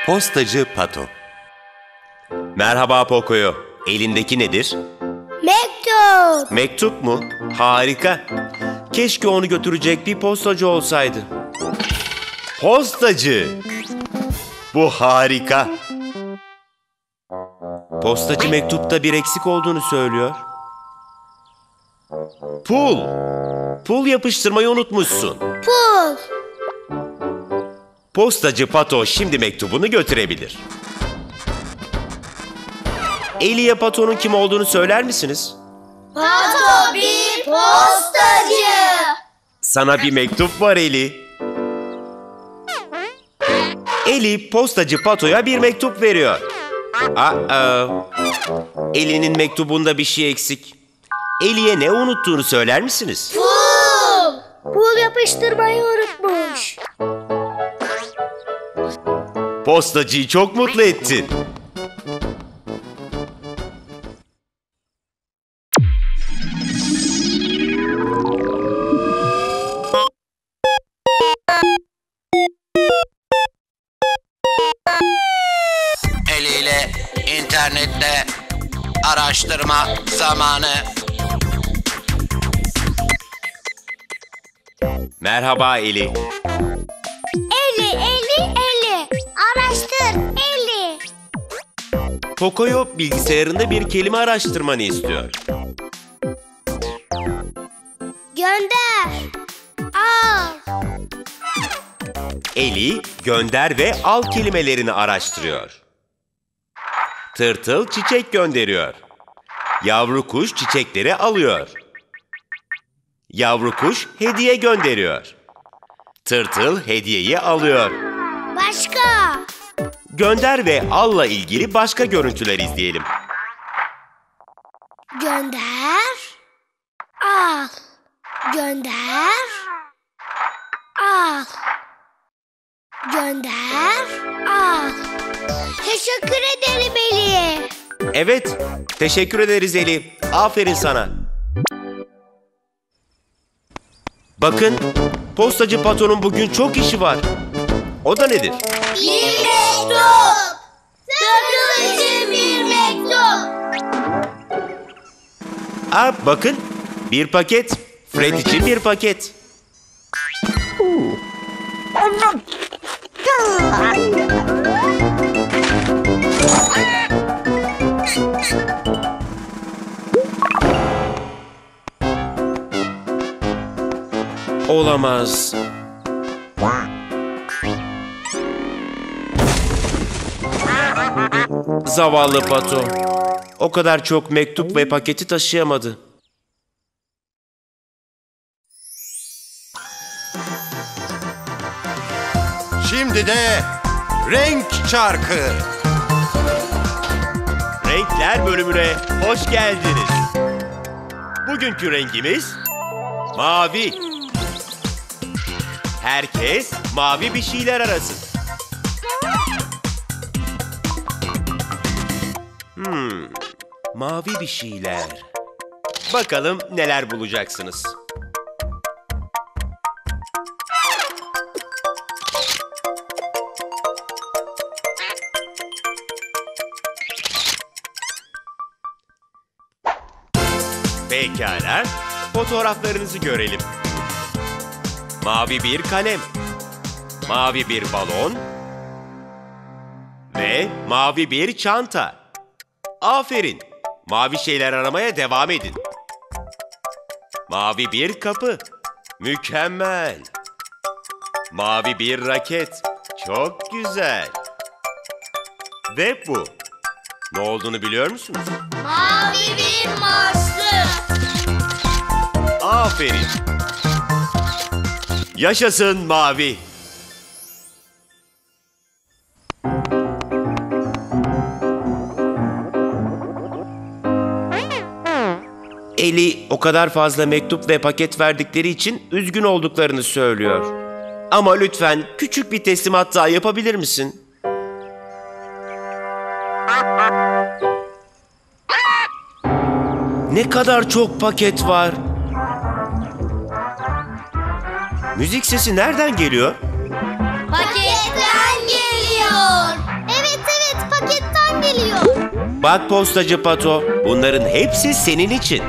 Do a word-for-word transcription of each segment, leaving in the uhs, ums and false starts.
Postacı Pato. Merhaba Pocoyo. Elindeki nedir? Mektup. Mektup mu? Harika. Keşke onu götürecek bir postacı olsaydı. Postacı. Bu harika. Postacı mektupta bir eksik olduğunu söylüyor. Pul. Pul yapıştırmayı unutmuşsun. Pul. Postacı Pato şimdi mektubunu götürebilir. Eli'ye Pato'nun kim olduğunu söyler misiniz? Pato bir postacı. Sana bir mektup var Eli. Eli postacı Pato'ya bir mektup veriyor. Aa, Eli'nin mektubunda bir şey eksik. Eli'ye ne unuttuğunu söyler misiniz? Pul. Pul yapıştırmayı unutmuş. Postacıyı çok mutlu ettin. Eliyle internette araştırma zamanı. Merhaba Eli. Eli, Eli, Eli. Araştır, Eli. Pocoyo bilgisayarında bir kelime araştırmanı istiyor. Gönder. Al. Eli, gönder ve al kelimelerini araştırıyor. Tırtıl çiçek gönderiyor. Yavru kuş çiçekleri alıyor. Yavru kuş hediye gönderiyor. Tırtıl hediyeyi alıyor. Başka. Gönder ve alla ilgili başka görüntüler izleyelim. Gönder. Al. Gönder. Al. Gönder. Al. Teşekkür ederim Eli. Evet, teşekkür ederiz Eli. Aferin sana. Bakın, postacı Pato'nun bugün çok işi var. O da nedir? Bir mektup. Sakın için bir mektup. Aa, bakın, bir paket. Fred için bir paket. Olamaz. Zavallı Pato. O kadar çok mektup ve paketi taşıyamadı. Şimdi de renk çarkı. Renkler bölümüne hoş geldiniz. Bugünkü rengimiz mavi. Herkes mavi bir şeyler arasın. Hmm, mavi bir şeyler. Bakalım neler bulacaksınız. Pekala, fotoğraflarınızı görelim. Mavi bir kalem, mavi bir balon ve mavi bir çanta. Aferin, mavi şeyler aramaya devam edin. Mavi bir kapı, mükemmel. Mavi bir raket, çok güzel. Ve bu, ne olduğunu biliyor musunuz? Mavi bir maçlı. Aferin. Yaşasın mavi. Eli o kadar fazla mektup ve paket verdikleri için üzgün olduklarını söylüyor. Ama lütfen küçük bir teslimat daha yapabilir misin? Ne kadar çok paket var. Müzik sesi nereden geliyor? Paketten geliyor. Bak postacı Pato, bunların hepsi senin için.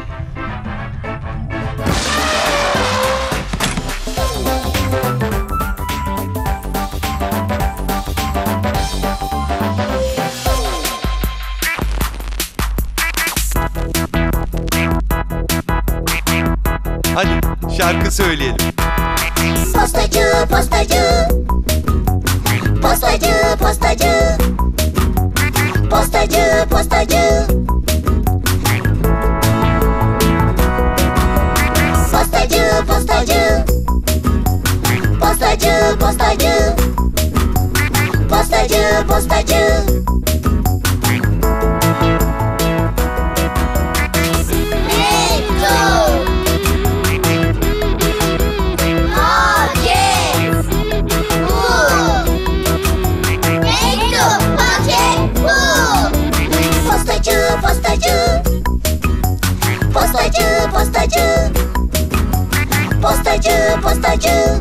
Hadi şarkı söyleyelim. Postacı, postacı. Postacı, postacı. Postacı, postacı. Postacı, postacı. Postacı, postacı. Postacı, postacı. Mektup. Paket. Bu. Mektup, paket, bu. Postacı, postacı. Postacı, postacı. Postacı, postacı.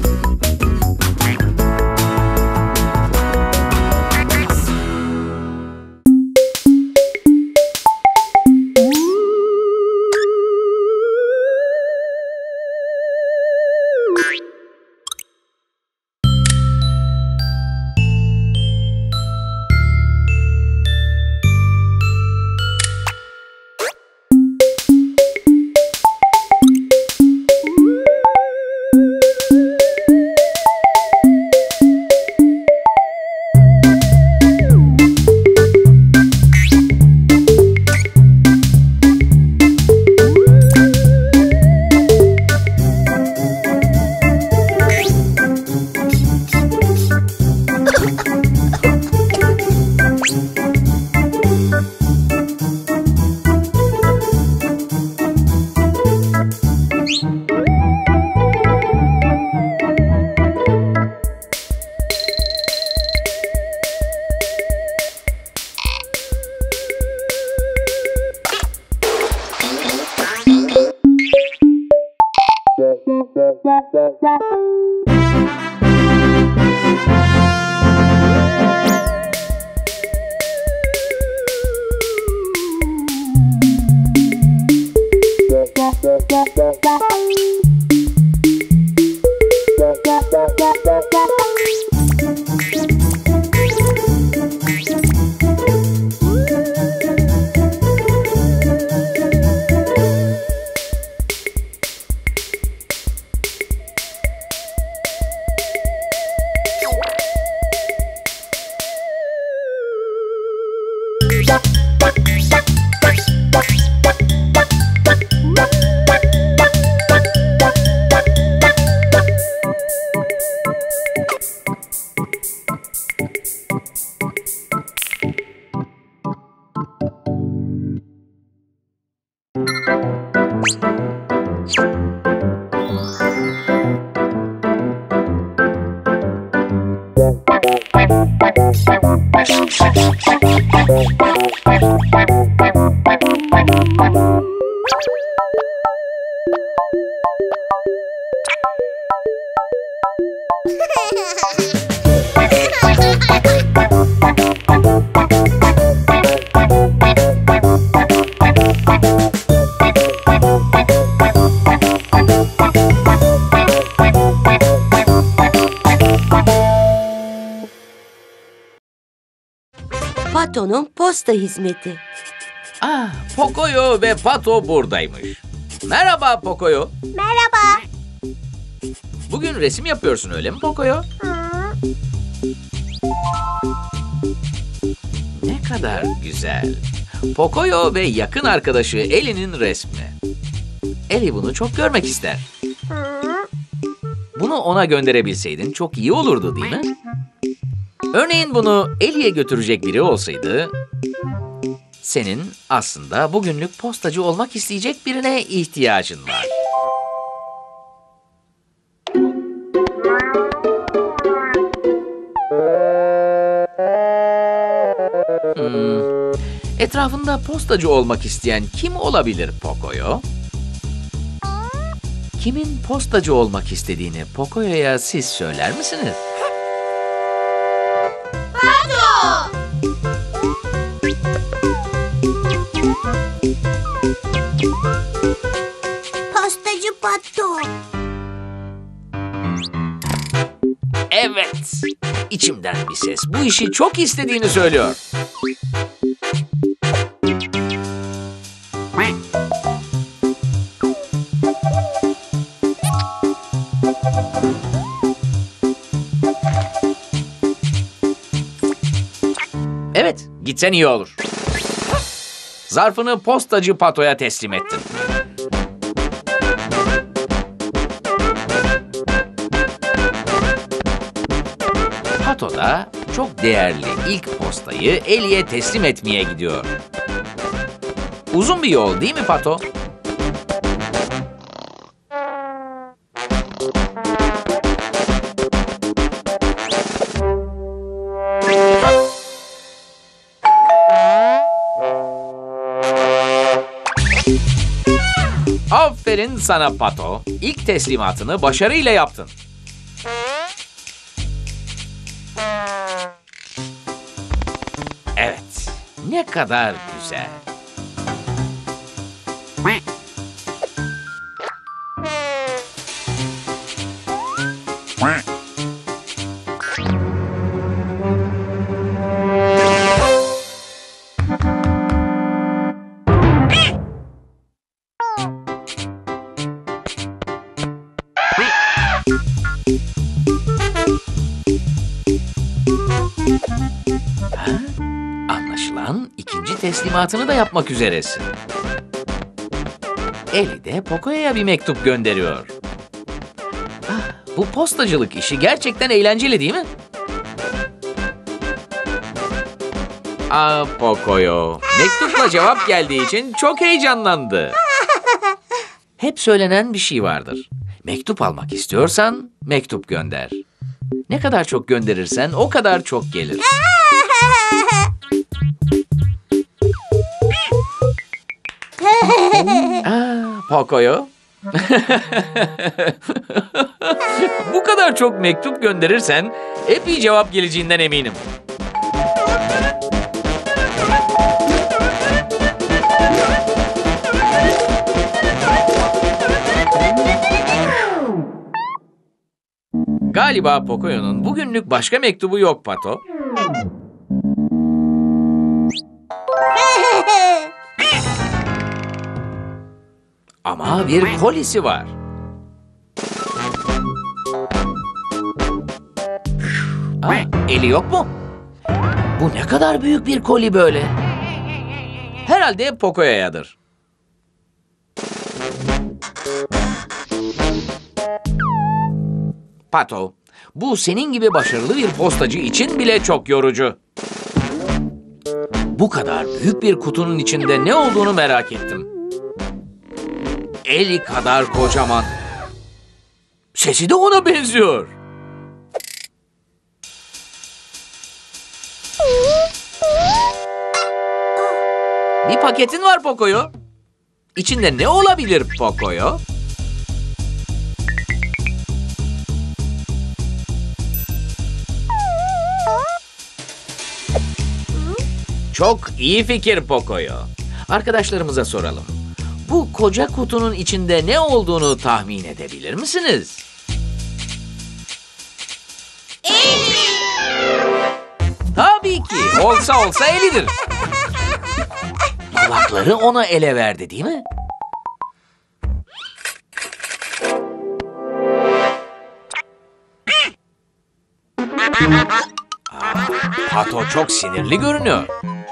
Pato'nun posta hizmeti. Ah, Pocoyo ve Pato buradaymış. Merhaba Pocoyo. Merhaba. Bugün resim yapıyorsun öyle mi Pocoyo? Ne kadar güzel. Pocoyo ve yakın arkadaşı Ellie'nin resmi. Ellie bunu çok görmek ister. Bunu ona gönderebilseydin çok iyi olurdu değil mi? Örneğin bunu Ellie'ye götürecek biri olsaydı, senin aslında bugünlük postacı olmak isteyecek birine ihtiyacın var. Hmm. Etrafında postacı olmak isteyen kim olabilir Pocoyo? Kimin postacı olmak istediğini Pocoyo'ya siz söyler misiniz? Pato! Pato. Evet. İçimden bir ses bu işi çok istediğini söylüyor. Evet, gitsen iyi olur. Zarfını postacı Pato'ya teslim ettin. Pato da çok değerli ilk postayı Ellie'ye teslim etmeye gidiyor. Uzun bir yol değil mi Pato? Aferin sana Pato. İlk teslimatını başarıyla yaptın. Evet, ne kadar güzel. Anlaşılan ikinci teslimatını da yapmak üzeresin. Ellie de Pocoyo'ya bir mektup gönderiyor. Ah, bu postacılık işi gerçekten eğlenceli değil mi? Ah Pocoyo, mektupla cevap geldiği için çok heyecanlandı. Hep söylenen bir şey vardır. Mektup almak istiyorsan mektup gönder. Ne kadar çok gönderirsen o kadar çok gelir. Aa, Pocoyo. Bu kadar çok mektup gönderirsen epey cevap geleceğinden eminim. Galiba Pocoyo'nun bugünlük başka mektubu yok Pato. Ama bir kolisi var. Aa, eli yok mu? Bu ne kadar büyük bir koli böyle. Herhalde Pocoyo'yadır. Pato, bu senin gibi başarılı bir postacı için bile çok yorucu. Bu kadar büyük bir kutunun içinde ne olduğunu merak ettim. Ellie kadar kocaman. Sesi de ona benziyor. Bir paketin var Pocoyo. İçinde ne olabilir Pocoyo? Çok iyi fikir Pocoyo. Arkadaşlarımıza soralım. Bu koca kutunun içinde ne olduğunu tahmin edebilir misiniz? Ellie. Tabii ki. Olsa olsa Ellie'dir. Kulakları ona ele verdi değil mi? Aa, Pato çok sinirli görünüyor.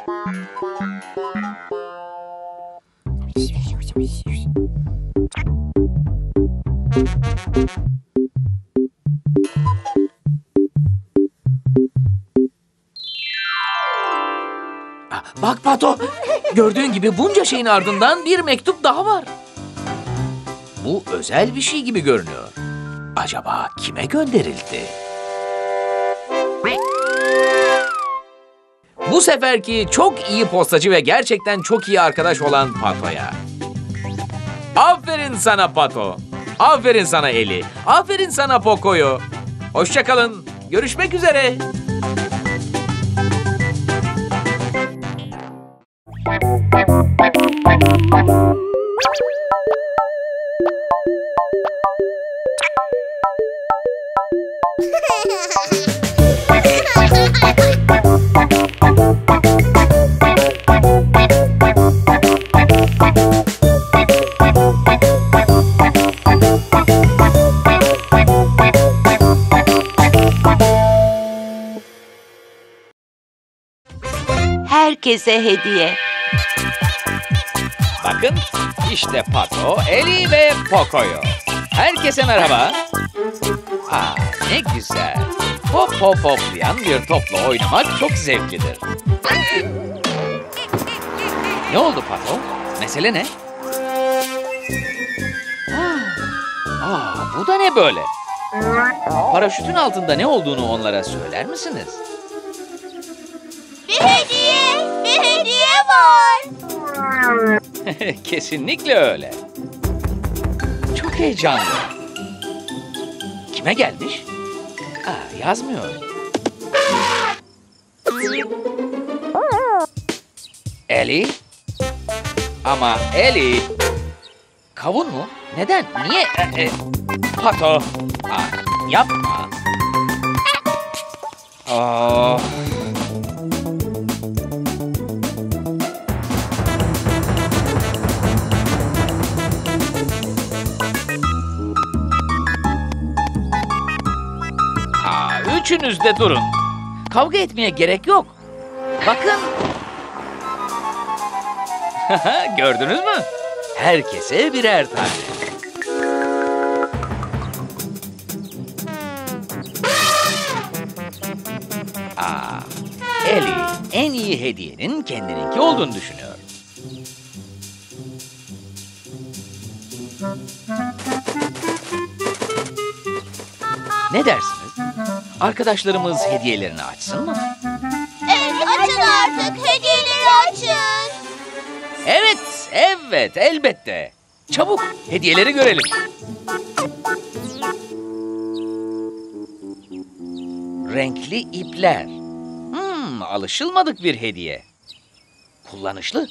Bak Pato, gördüğün gibi bunca şeyin ardından bir mektup daha var. Bu özel bir şey gibi görünüyor. Acaba kime gönderildi? Bu seferki çok iyi postacı ve gerçekten çok iyi arkadaş olan Pato'ya. Aferin sana Pato. Aferin sana Ellie. Aferin sana Pocoyo. Hoşça kalın. Görüşmek üzere. herkese hediye. Bakın, işte Pato, Eli ve Poco'yu. Herkese merhaba. Aa, ne güzel. Hop hop hoplayan bir topla oynamak çok zevklidir. Ne oldu Pato? Mesele ne? Aa, aa, bu da ne böyle? Paraşütün altında ne olduğunu onlara söyler misiniz? Bir hediye, bir hediye var. Kesinlikle öyle. Çok heyecanlı. Kime gelmiş? Aa, yazmıyor. Eli? Ama Eli... Kavun mu? Neden? Niye? E, e, Pato. Aa, yapma. Aa. Aa, üçünüz de durun. Kavga etmeye gerek yok. Bakın. Gördünüz mü? Herkese birer tane. Aa, Eli en iyi hediyenin kendininki olduğunu düşünüyor. Ne dersiniz? Arkadaşlarımız hediyelerini açsın mı? Evet, açın artık. Hediyeleri açın. Evet, evet, elbette. Çabuk, hediyeleri görelim. Renkli ipler. Hmm, alışılmadık bir hediye. Kullanışlı.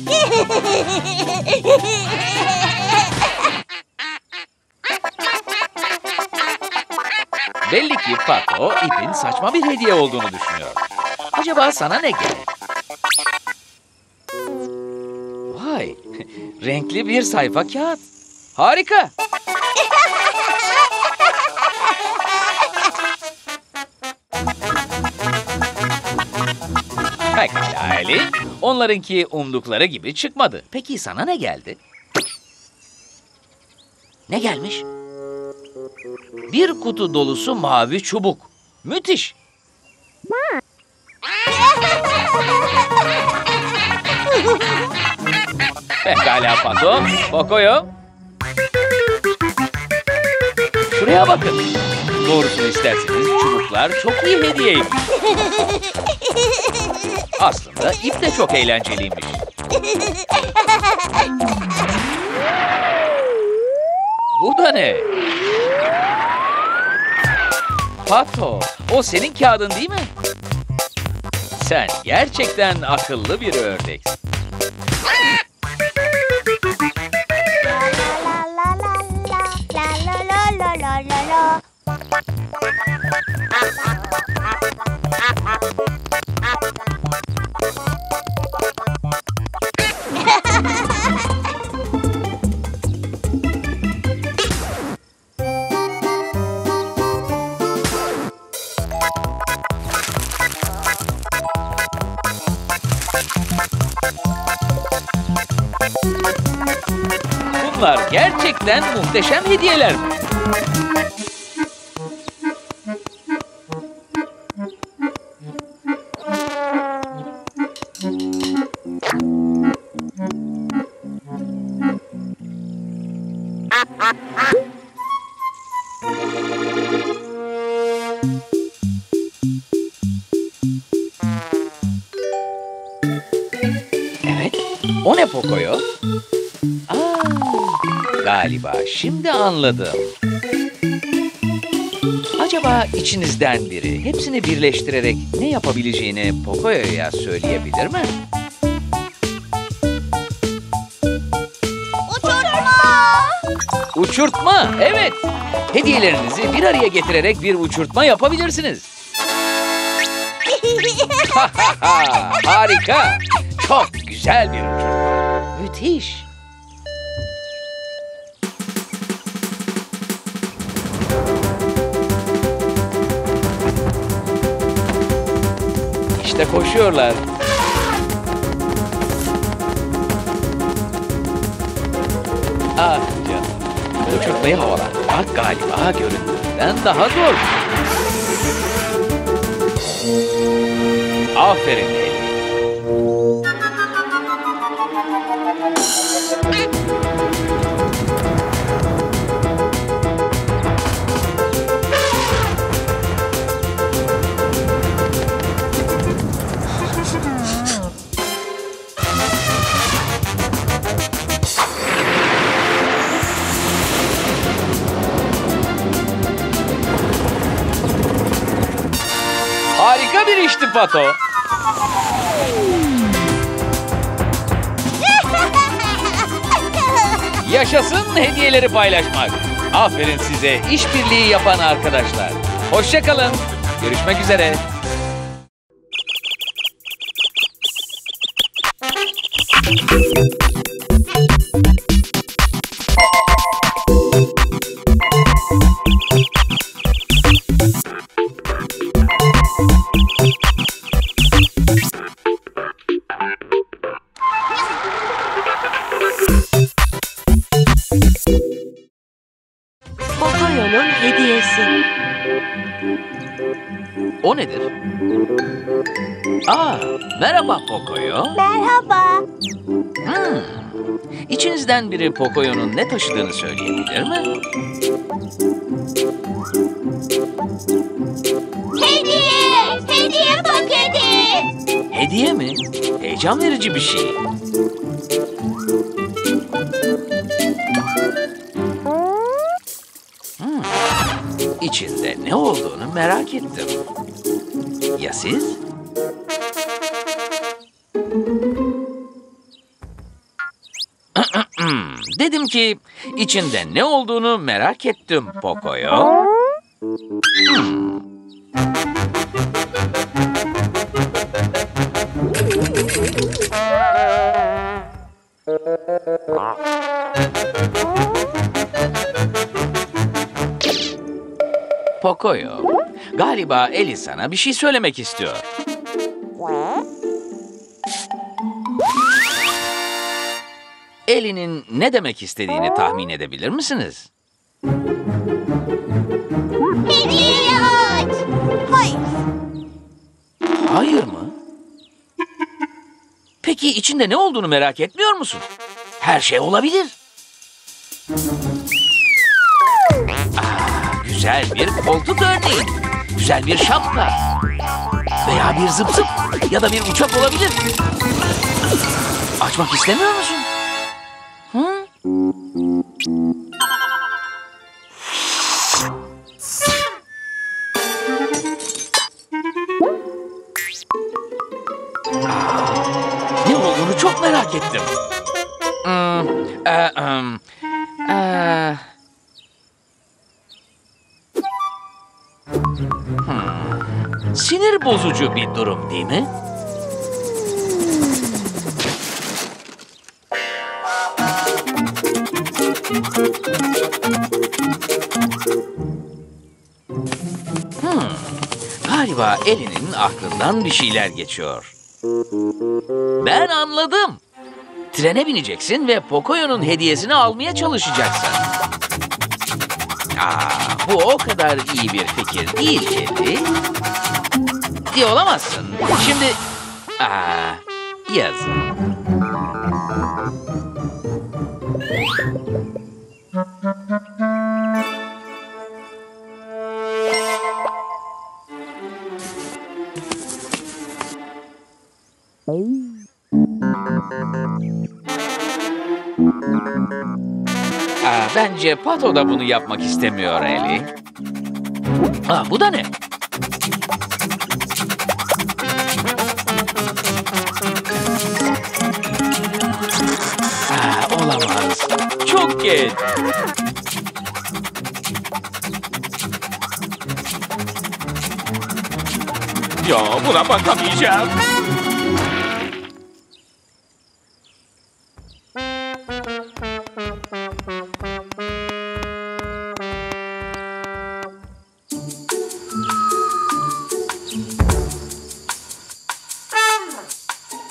Belli ki Pato, ipin saçma bir hediye olduğunu düşünüyor. Acaba sana ne gerek? Vay, renkli bir sayfa kağıt. Harika. Pekala Eli, onlarınki umdukları gibi çıkmadı. Peki sana ne geldi? Ne gelmiş? Bir kutu dolusu mavi çubuk. Müthiş. Pekala Pato, Poco'yu. Şuraya bakın. Doğrusunu isterseniz çubuklar çok iyi hediyeymiş. Aslında ip de çok eğlenceliymiş. Bu da ne? Pato, o senin kağıdın değil mi? Sen gerçekten akıllı bir ördeksin. Bunlar gerçekten muhteşem hediyeler. Evet, o ne Poco'yu? Aa, galiba şimdi anladım. Acaba içinizden biri hepsini birleştirerek ne yapabileceğini Poco'ya söyleyebilir mi? Uçurtma. Uçurtma, evet. Hediyelerinizi bir araya getirerek bir uçurtma yapabilirsiniz. Harika. Çok güzel bir uçurtma. Müthiş. İşte koşuyorlar. Ah canım. Uçurtmayı havalandırmak galiba göründüğünden daha zor. Aferin Eli. Harika bir işti Pato. Yaşasın hediyeleri paylaşmak. Aferin size işbirliği yapan arkadaşlar. Hoşça kalın. Görüşmek üzere. Pocoyo'nun hediyesi. O nedir? Aa, merhaba Pocoyo. Merhaba. Hmm. İçinizden biri Pocoyo'nun ne taşıdığını söyleyebilir mi? Hediye. Hediye paketi. Hediye mi? Heyecan verici bir şey. Hmm. İçinde ne olduğunu merak ettim. Ya siz? Dedim ki içinde ne olduğunu merak ettim Pocoyo. Hmm. Pocoyo, galiba Eli sana bir şey söylemek istiyor. Eli'nin ne demek istediğini tahmin edebilir misiniz? Hediyeyi aç. Hayır. Hayır mı? Peki içinde ne olduğunu merak etmiyor musun? Her şey olabilir. Aa, güzel bir koltuk örneğin. Güzel bir şapka. Veya bir zıp zıp ya da bir uçak olabilir. Açmak istemiyor musun? Hı? Ne olduğunu çok merak ettim. Hmm, e, um, e. Hmm, sinir bozucu bir durum değil mi? Hmm, galiba Eli'nin aklından bir şeyler geçiyor. Ben anladım. Trene bineceksin ve Pocoyo'nun hediyesini almaya çalışacaksın. Aa, bu o kadar iyi bir fikir değil Eli. İyi olamazsın. Şimdi... Aa, yazık. Aa, bence Pato da bunu yapmak istemiyor Eli. Aa, bu da ne? Aa, olamaz. Çok geç. Ya buna bakamayacağım.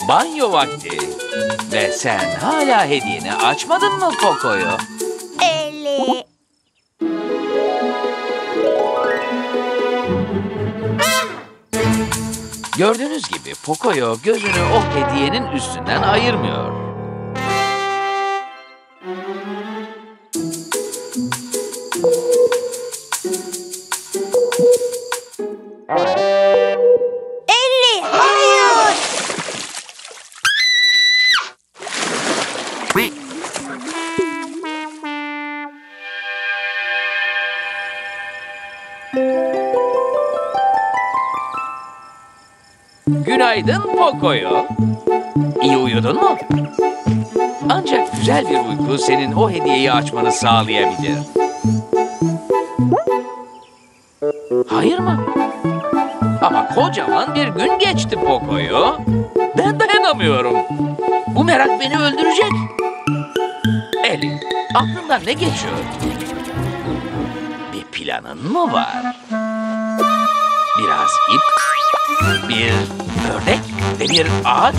Banyo vakti. Ve sen hala hediyeni açmadın mı Poco'yu? Eli. Gördüğünüz gibi Poco'yu gözünü o hediyenin üstünden ayırmıyor. Eli, hayır. Günaydın Poco'yu. İyi uyudun mu? Ancak güzel bir uyku senin o hediyeyi açmanı sağlayabilir. Hayır mı? Ama kocaman bir gün geçti Poco'yu. Ben dayanamıyorum. Bu merak beni öldürecek. Eli, aklından ne geçiyor? Bir planın mı var? Biraz ip, bir ördek ve bir ağaç.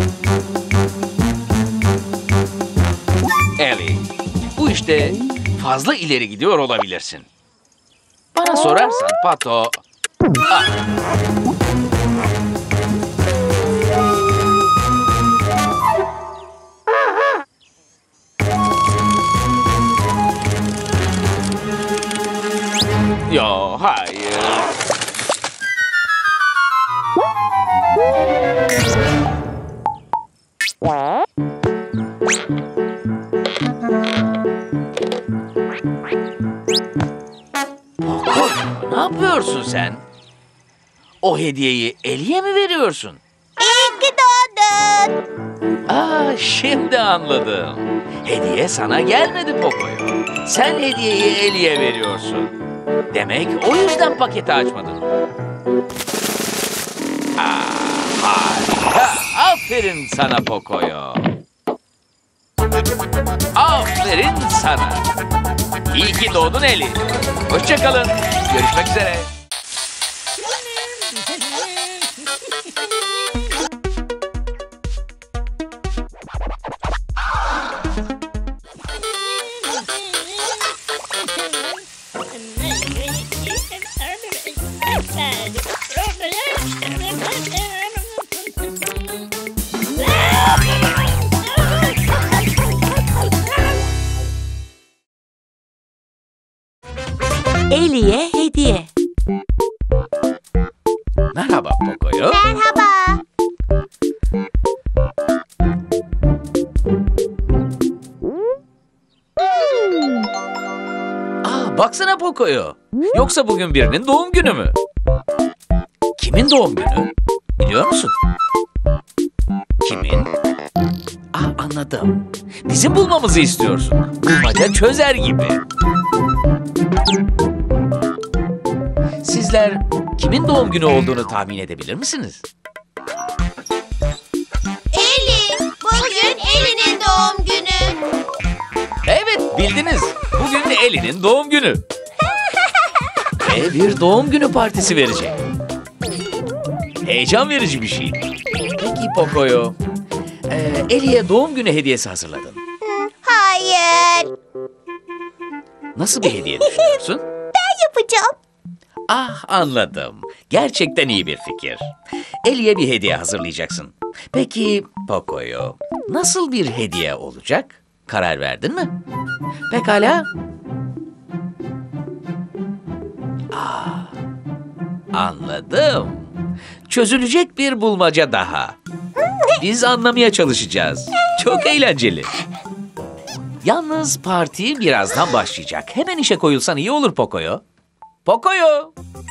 Eli, bu işte fazla ileri gidiyor olabilirsin. Bana sorarsan Pato... Ah. Yo, hayır. Poco, ne yapıyorsun sen? O hediyeyi Eli'ye mi veriyorsun? İyi ki doğdun. Aa, şimdi anladım. Hediye sana gelmedi Poco'yu. Sen hediyeyi Eli'ye veriyorsun. Demek o yüzden paketi açmadın. Aa, harika. Aferin sana Poco'yu. Aferin sana. İyi ki doğdun Eli. Hoşça kalın. Görüşmek üzere. Eli'ye hediye. Merhaba Poco'yu. Merhaba. Aa, baksana Poco'yu. Yoksa bugün birinin doğum günü mü? Kimin doğum günü? Biliyor musun? Kimin? Aa, anladım. Bizim bulmamızı istiyorsun. Bulmaca çözer gibi. Sizler kimin doğum günü olduğunu tahmin edebilir misiniz? Eli, bugün Eli'nin doğum günü. Evet, bildiniz. Bugün Eli'nin doğum günü. Ve bir doğum günü partisi verecek. Heyecan verici bir şey. Peki Poco'yu, e, Eli'ye doğum günü hediyesi hazırladın. Hayır. Nasıl bir hediye düşünüyorsun? Ben yapacağım. Ah, anladım. Gerçekten iyi bir fikir. Eli'ye bir hediye hazırlayacaksın. Peki Poco'yu, nasıl bir hediye olacak? Karar verdin mi? Pekala. Ah, anladım. Çözülecek bir bulmaca daha. Biz anlamaya çalışacağız. Çok eğlenceli. Yalnız parti birazdan başlayacak. Hemen işe koyulsan iyi olur Poco'yu. Poco'yu.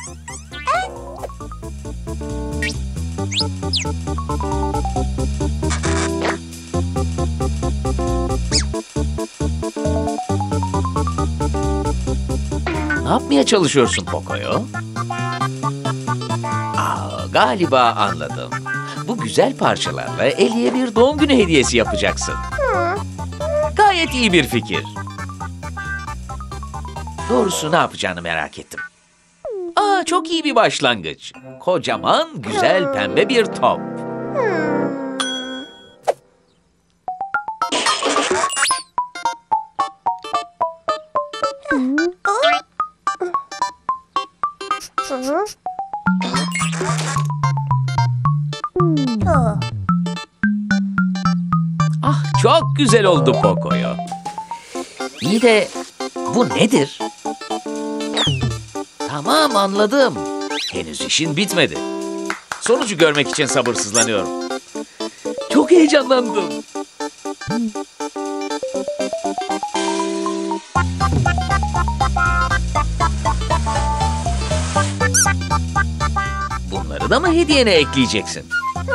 Ne yapmaya çalışıyorsun Poco'yu? Aa, galiba anladım. Bu güzel parçalarla Eli'ye bir doğum günü hediyesi yapacaksın. Gayet iyi bir fikir. Doğrusu ne yapacağını merak ettim. Aa, çok iyi bir başlangıç. Kocaman, güzel, pembe bir top. Oh. Ah, çok güzel oldu Pocoyo. İyi de bu nedir? Tamam, anladım. Henüz işin bitmedi. Sonucu görmek için sabırsızlanıyorum. Çok heyecanlandım. Bunları da mı hediyene ekleyeceksin?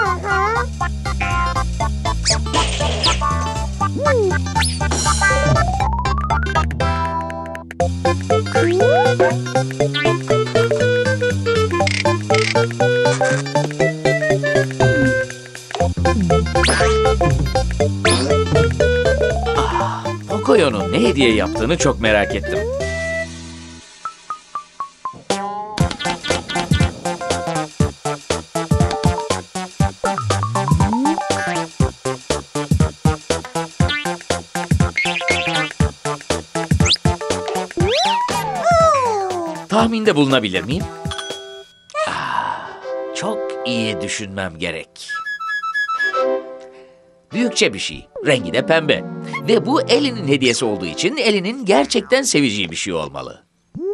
Ah, Pocoyo'nun ne hediye yaptığını çok merak ettim. Tahminde bulunabilir miyim? Ah, çok iyi düşünmem gerek. Büyükçe bir şey. Rengi de pembe. Ve bu Ellie'nin hediyesi olduğu için Ellie'nin gerçekten seveceği bir şey olmalı.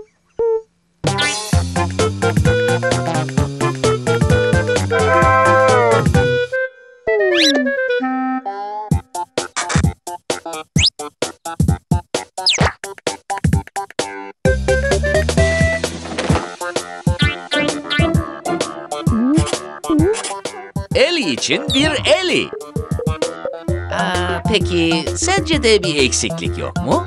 Ellie için bir Ellie. Aa, peki sence de bir eksiklik yok mu?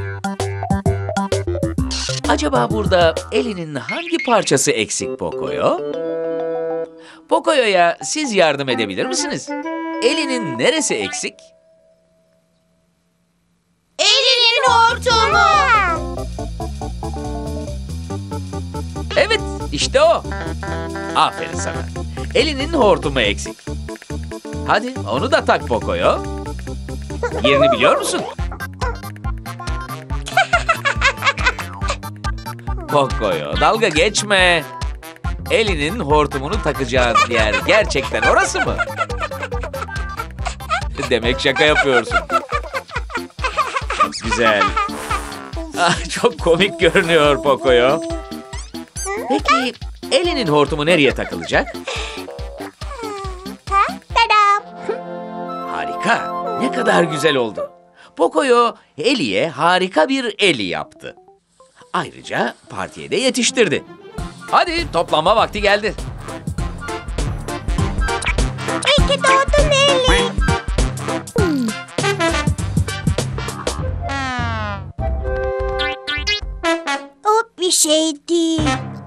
Acaba burada Ellie'nin hangi parçası eksik Pocoyo? Pocoyo'ya siz yardım edebilir misiniz? Ellie'nin neresi eksik? Ellie'nin hortumu. Evet, işte o. Aferin sana. Ellie'nin hortumu eksik. Hadi onu da tak Pocoyo. Yerini biliyor musun? Pocoyo, dalga geçme. Ellie'nin hortumunu takacağın yer gerçekten orası mı? Demek şaka yapıyorsun. Çok güzel. Ah, çok komik görünüyor Pocoyo. Peki Ellie'nin hortumu nereye takılacak? Ha? Tadam. Harika. Ne kadar güzel oldu. Pocoyo Ellie'ye harika bir Ellie yaptı. Ayrıca partiye de yetiştirdi. Hadi toplanma vakti geldi. İyi ki doğdun Ellie. O bir şey değil.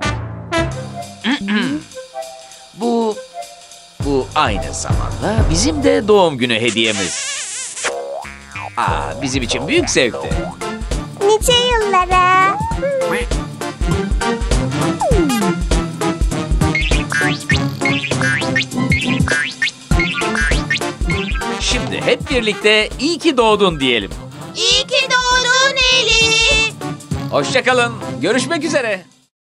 Bu, bu aynı zamanda bizim de doğum günü hediyemiz. Aa, bizim için büyük zevkti. Nice yıllara. Şimdi hep birlikte iyi ki doğdun diyelim. İyi ki doğdun Ellie. Hoşça kalın. Görüşmek üzere.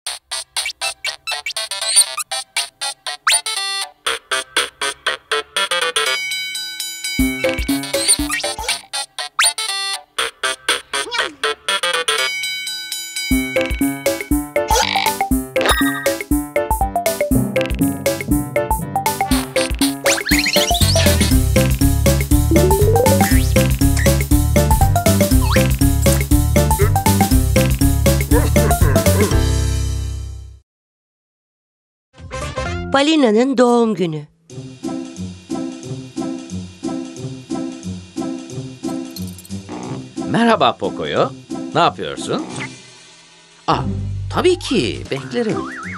Palina'nın doğum günü. Merhaba Pocoyo. Ne yapıyorsun? Aa, tabii ki. Beklerim.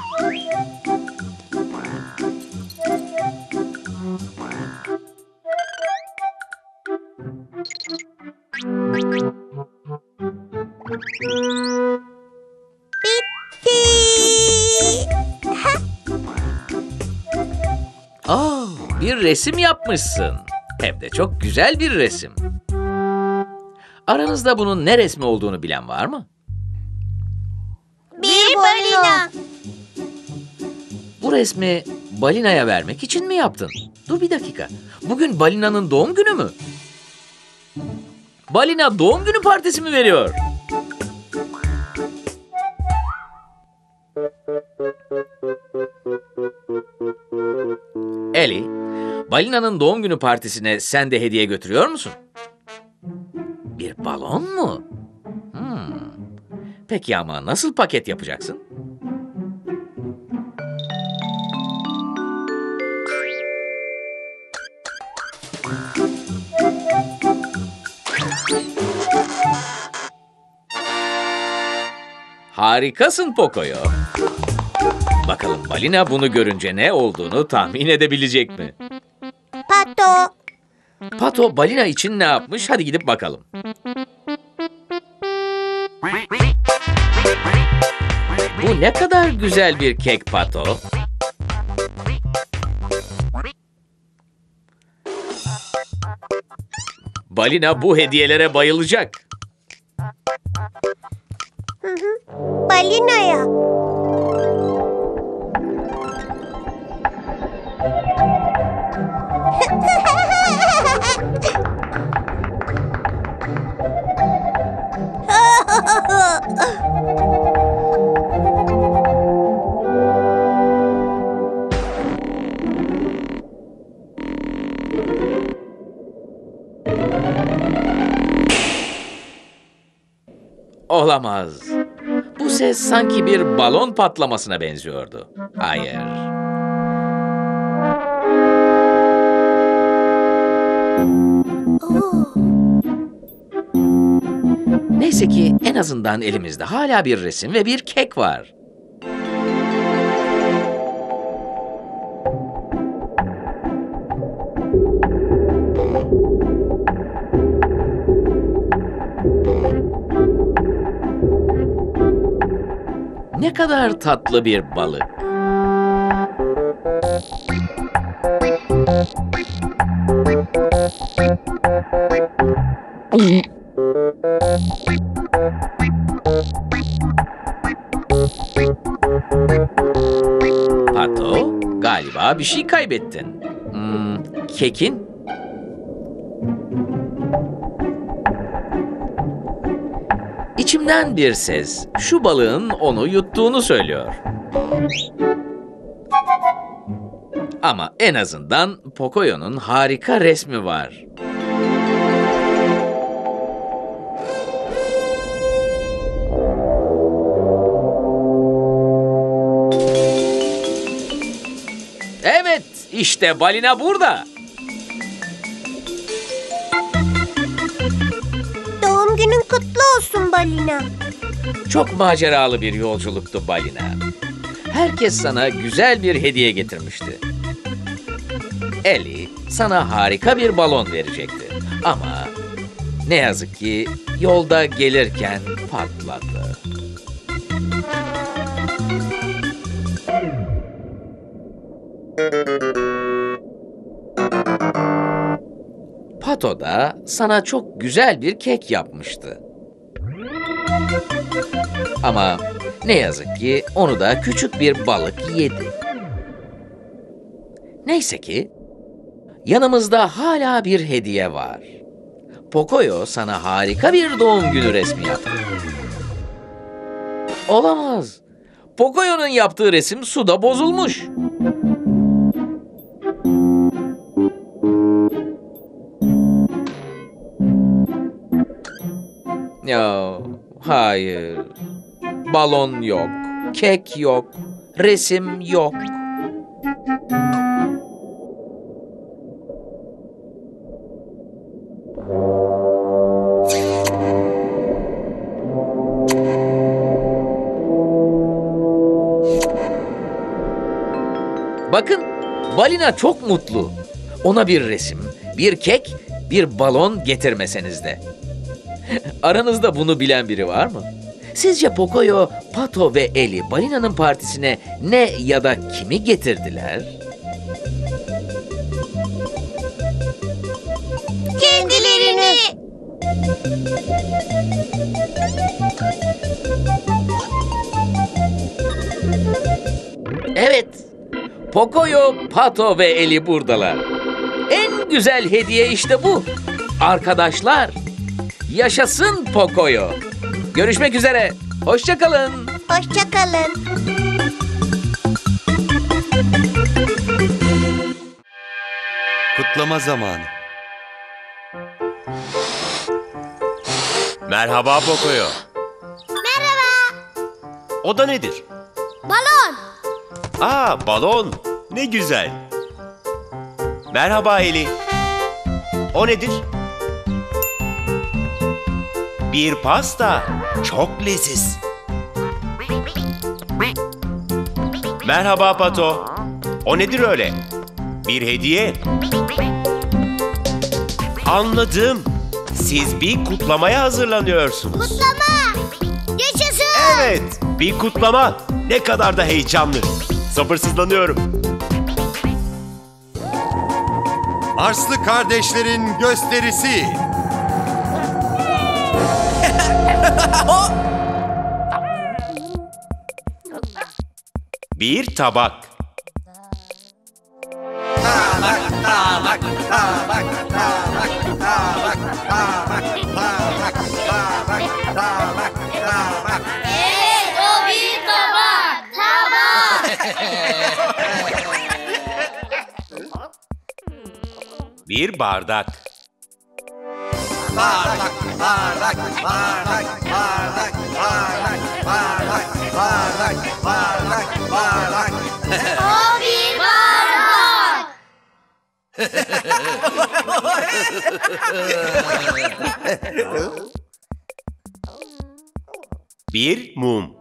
Aa, bir resim yapmışsın. Hem de çok güzel bir resim. Aranızda bunun ne resmi olduğunu bilen var mı? Bir balina. Bu resmi balinaya vermek için mi yaptın? Dur bir dakika. Bugün balinanın doğum günü mü? Balina doğum günü partisi mi veriyor? Ellie, balinanın doğum günü partisine sen de hediye götürüyor musun? Bir balon mu? Hmm. Peki ama nasıl paket yapacaksın? Harikasın Pocoyo. Bakalım balina bunu görünce ne olduğunu tahmin edebilecek mi? Pato. Pato balina için ne yapmış? Hadi gidip bakalım. Bu ne kadar güzel bir kek Pato. Balina bu hediyelere bayılacak. Balinaya. Olamaz. Bu ses sanki bir balon patlamasına benziyordu. Hayır. Neyse ki en azından elimizde hala bir resim ve bir kek var. Ne kadar tatlı bir balık. Pato, galiba bir şey kaybettin. Hmm, kekin? İçimden bir ses, şu balığın onu yuttuğunu söylüyor. Ama en azından Pocoyo'nun harika resmi var. Evet, işte balina burada. Doğum günün kutlu olsun balina. Çok maceralı bir yolculuktu balina. Herkes sana güzel bir hediye getirmişti. Ellie sana harika bir balon verecekti. Ama ne yazık ki yolda gelirken patladı. Pato da sana çok güzel bir kek yapmıştı. Ama ne yazık ki onu da küçük bir balık yedi. Neyse ki yanımızda hala bir hediye var. Pocoyo sana harika bir doğum günü resmi yaptı. Olamaz. Pocoyo'nun yaptığı resim suda bozulmuş. Ya, hayır. Balon yok, kek yok, resim yok. Bakın, balina çok mutlu. Ona bir resim, bir kek, bir balon getirmeseniz de. Aranızda bunu bilen biri var mı? Sizce Pocoyo, Pato ve Ellie balinanın partisine ne ya da kimi getirdiler? Kendilerini. Evet, Pocoyo, Pato ve Eli buradalar. En güzel hediye işte bu. Arkadaşlar, yaşasın Pocoyo. Görüşmek üzere. Hoşça kalın. Hoşça kalın. Kutlama zamanı. Merhaba Pocoyo. Merhaba. O da nedir? Balon. Aa, balon. Ne güzel. Merhaba Eli. O nedir? Bir pasta. Çok leziz. Merhaba Pato. O nedir öyle? Bir hediye. Anladım. Siz bir kutlamaya hazırlanıyorsunuz. Kutlama. Yaşasın. Evet, bir kutlama. Ne kadar da heyecanlı. Sabırsızlanıyorum. Marslı kardeşlerin gösterisi. Bir tabak. Evet, o bir tabak. Tabak. Bir bardak. O bir bardak. Bir mum.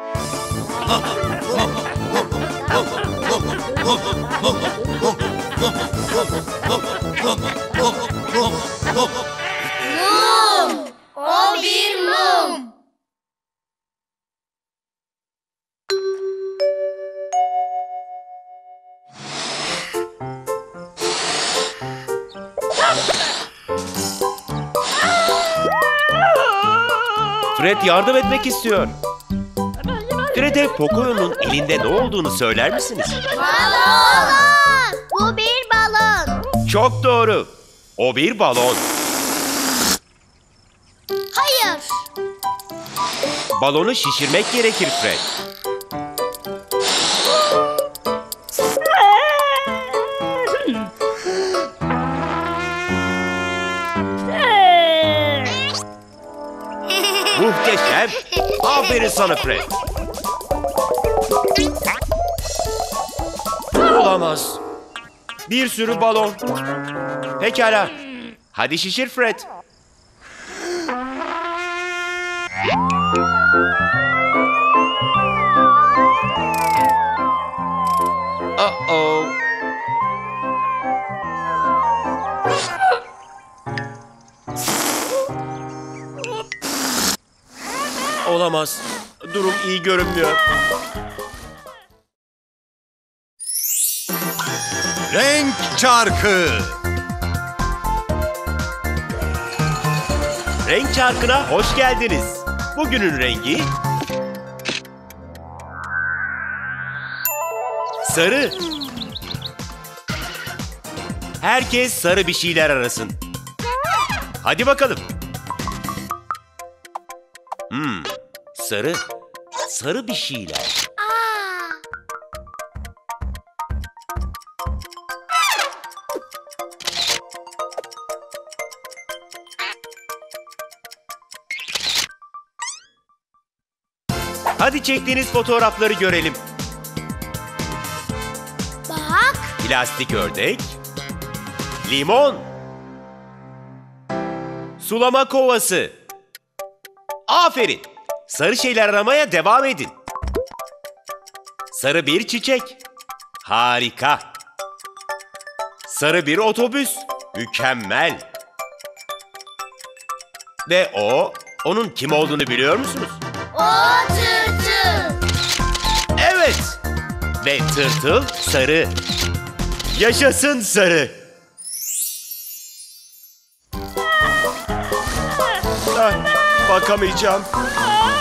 Mum. O bir mum. Fred yardım etmek istiyor. Fred'e Pocoyo'nun elinde ne olduğunu söyler misiniz? Balon. Bu bir balon. Çok doğru. O bir balon. Hayır. Balonu şişirmek gerekir Fred. Muhteşem. Aferin sana Fred. Olamaz. Bir sürü balon. Pekala. Hadi şişir Fred. Uh-oh. Olamaz. Durum iyi görünmüyor. Renk çarkı. Renk çarkına hoş geldiniz. Bugünün rengi sarı. Herkes sarı bir şeyler arasın. Hadi bakalım. Hmm, sarı. Sarı bir şeyler. Hadi çektiğiniz fotoğrafları görelim. Bak. Plastik ördek, limon, sulama kovası. Aferin. Sarı şeyler aramaya devam edin. Sarı bir çiçek. Harika. Sarı bir otobüs. Mükemmel. Ve o, onun kim olduğunu biliyor musunuz? O tırtıl. Evet. Ve tırtıl sarı. Yaşasın sarı. Ah, bakamayacağım.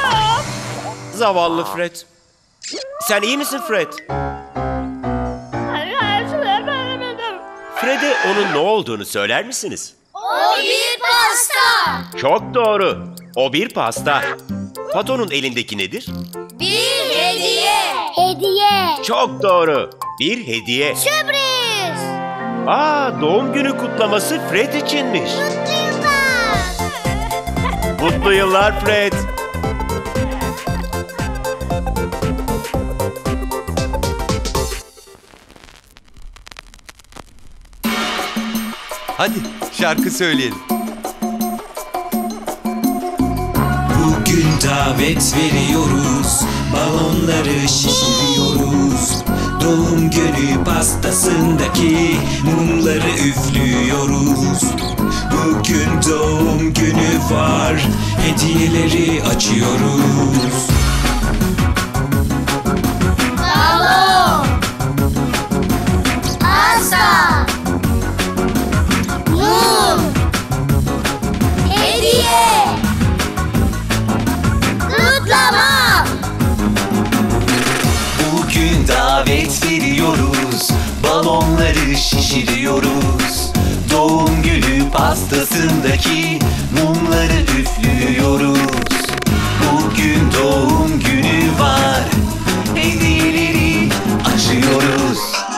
Zavallı Fred. Sen iyi misin Fred? Fred'e onun ne olduğunu söyler misiniz? O bir pasta. Çok doğru. O bir pasta. Pato'nun elindeki nedir? Bir hediye. Hediye. Çok doğru. Bir hediye. Sürpriz. Aa, doğum günü kutlaması Fred içinmiş. Mutlu yıllar. Mutlu yıllar Fred. Hadi şarkı söyleyelim. Bugün davet veriyoruz, balonları şişiriyoruz. Doğum günü pastasındaki mumları üflüyoruz. Bugün doğum günü var, hediyeleri açıyoruz. Balon. Pasta. Mum. Hediye. Kutlama. Bugün davet veriyoruz, balonları şişiriyoruz. Doğum günü pastasındaki mumları üflüyoruz. Bugün doğum günü var, hediyeleri açıyoruz.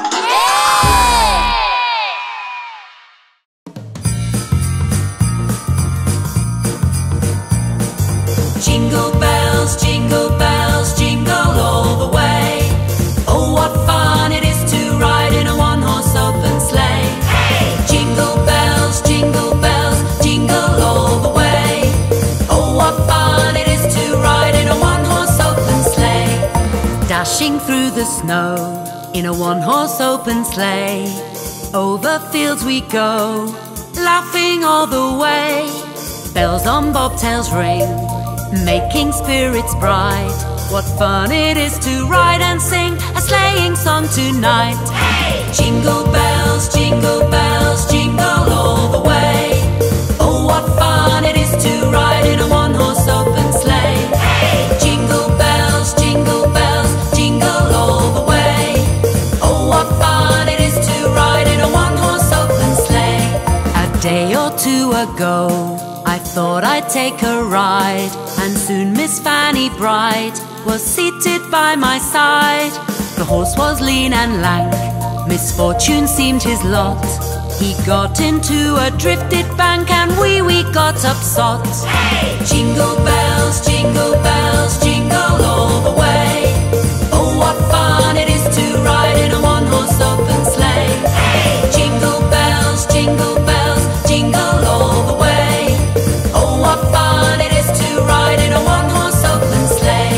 Jingle bells, jingle bells, jingle all the way. Oh, what fun it is to ride in a one-horse open sleigh. Hey! Jingle bells, jingle bells, jingle all the way. Oh, what fun it is to ride in a one-horse open sleigh. Dashing through the snow in a one-horse open sleigh. Over fields we go, laughing all the way. Bells on bobtails ring, making spirits bright. What fun it is to ride and sing a sleighing song tonight. Hey! Jingle bells, jingle bells, jingle all the way. Oh, what fun it is to ride in a one-horse open sleigh. Hey! Jingle bells, jingle bells, jingle all the way. Oh, what fun it is to ride in a one-horse open sleigh. A day or two ago, I thought I'd take a ride, and soon Miss Fanny Bright was seated by my side. The horse was lean and lank, misfortune seemed his lot. He got into a drifted bank and we, we got upsot. Hey! Jingle bells, jingle bells, jingle all the way. Oh, what fun it is to ride in a one-horse open sleigh. Hey! Jingle bells, jingle bells, jingle all the way. Oh, what fun it is to ride in a one-horse open sleigh.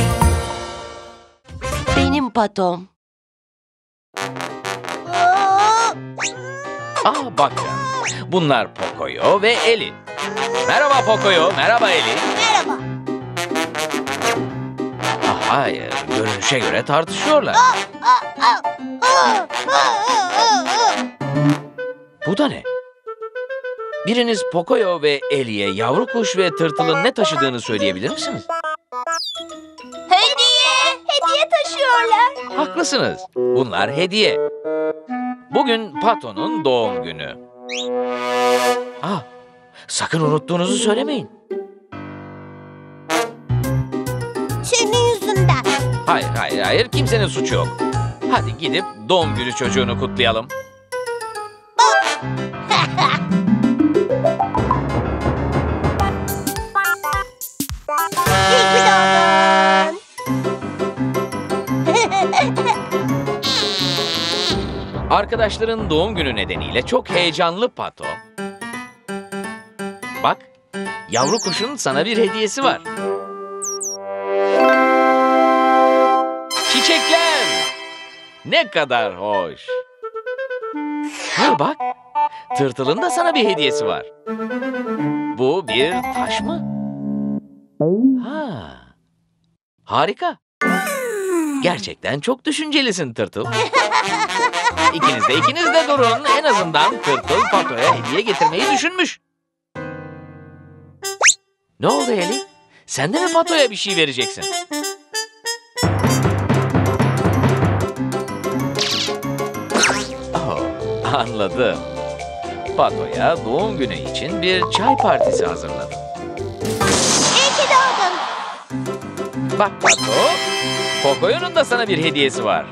Benim patom. Ah bak ya. Bunlar Pocoyo ve Eli. Merhaba Pocoyo, merhaba Eli. Merhaba. Ah, hayır, görünüşe göre tartışıyorlar. Bu da ne? Biriniz Pocoyo ve Eli'ye yavru kuş ve tırtılın ne taşıdığını söyleyebilir misiniz? Hediye. Hediye taşıyorlar. Haklısınız. Bunlar hediye. Bugün Pato'nun doğum günü. Ah, sakın unuttuğunuzu söylemeyin. Senin yüzünden. Hayır, hayır, hayır. Kimsenin suçu yok. Hadi gidip doğum günü çocuğunu kutlayalım. İyi ki doğdun. Arkadaşların doğum günü nedeniyle çok heyecanlı Pato. Bak, yavru kuşun sana bir hediyesi var. Çiçekler! Ne kadar hoş. Ha bak, tırtılın da sana bir hediyesi var. Bu bir taş mı? Ha, harika. Gerçekten çok düşüncelisin tırtıl. İkiniz de ikiniz de durun. En azından tırtıl Pato'ya hediye getirmeyi düşünmüş. Ne oldu Eli? Sen de mi Pato'ya bir şey vereceksin? Oh, anladım. Pato'ya doğum günü için bir çay partisi hazırladım. İyi ki doğdun. Bak Pato, Pocoyo'nun da sana bir hediyesi var.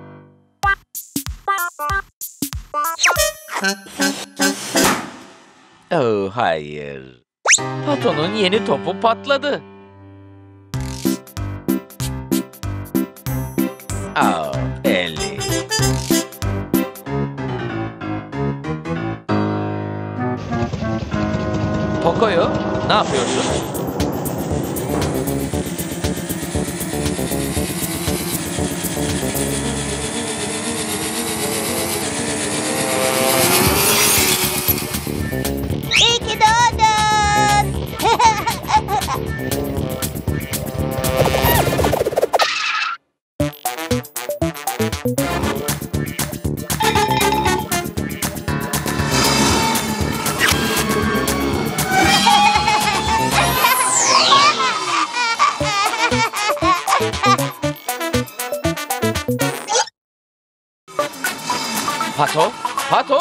Oh, hayır. Pato'nun yeni topu patladı. Oh, Ellie. Pocoyo, ne yapıyorsun? İyi ki doğdun. Pato, Pato.